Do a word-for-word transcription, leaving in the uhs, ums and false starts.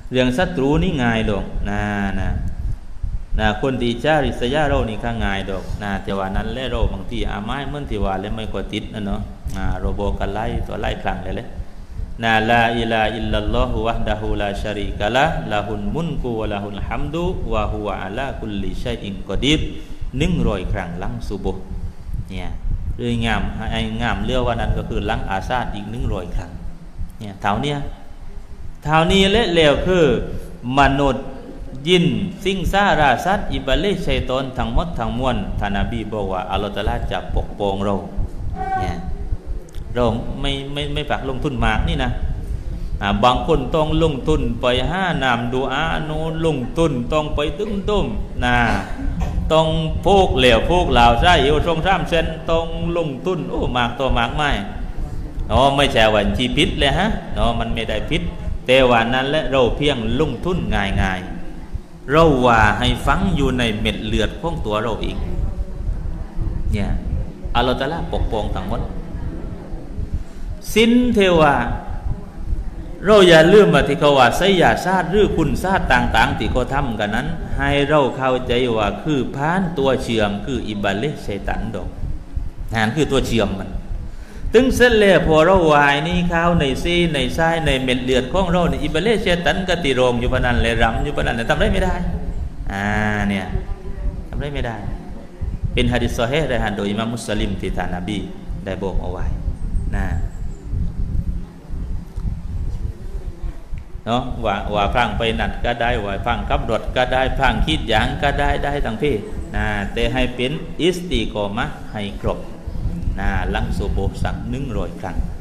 เรื่องศัตรูนี่ง่ายดอกนะนะนะคนที่จาริษยาเรานี่ข้างง่ายดอกนะแต่ว่านั้นและเราบางทีอาไม้เหมือนที่ว่าแล้วไม่กว่าติดนะเนาะนะโรโบกันไล่ตัวไล่ครั้งเลยเลยนะลาอิลาอิลลัลลอฮุวะฮ์ดะฮูลาชะรีกะละละฮุลมุนกุวะละฮุลฮัมดุวะฮุวะอะลากุลลิชัยอินกอดีรหนึ่งร้อยครั้งหลังซุบฮ์เนี่ยเรื่องงามไอ้งามเรื่องว่านั้นก็คือหลังอาซาดอีกหนึ่งร้อยครั้งเนี่ยเท่านี้เท่านี้และแล้วคือมนุษย์ยินสิ่งซาราสัตอิบาลิชัยตอนทั้งหมดทั้งมวลท่านนบีบอกว่าอัลลอฮฺตะอาลาจะปกป้องเราเนี่ยเราไม่ไม่ไม่ฝากลงทุนมากนี่นะบางคนต้องลงทุนไปห้านามดูอาโนลงทุนต้องไปตึ้งต้มนะต้องโพกเหลวโพกเหล่าใช่เอวทรงสามเซนต้องลงทุนโอ้มากตัวมากไม่เนาะไม่ใช่วันที่พิษเลยฮะเนาะมันไม่ได้พิษแต่วันนั้นและเราเพียงลงทุนง่ายๆเราว่าให้ฟังอยู่ในเม็ดเลือดของตัวเราเองเนี่ยอัลลอฮฺตะอาลาปกป้องทั้งหมดสินเทวาเราอย่าลืมว่าที่เขาว่าไสยาศาสตร์หรือคุณศาสตร์ต่างๆที่เขาทำกันนั้นให้เราเข้าใจว่าคือพานตัวเชื่อมคืออิบาลิชัยตันดอกนั่นคือตัวเชื่อมมันถึงเสร็จแล้วพอเราวายนี่เข้าในซีในไส้ในเม็ดเลือดของเราในอิบาลิชัยตันก็ติโรงอยู่ปนั้นเลยรำอยู่ปนั้นทำได้ไม่ได้อ่าเนี่ยทำได้ไม่ได้เป็นหะดีษซอฮีฮ์ได้หันโดยอิหม่ามมุสลิมที่ท่านนบีได้บอกเอาไว้นะเนาะว่าว่าฟังไปนั่นก็ได้ว่าฟังกับรถก็ได้ฟังคิดอย่างก็ได้ได้ทั้งพี่นะแต่ให้เป็นอิสติกอมะให้ครบนะหลังซุบฮ์สักหนึ่งร้อยครั้ง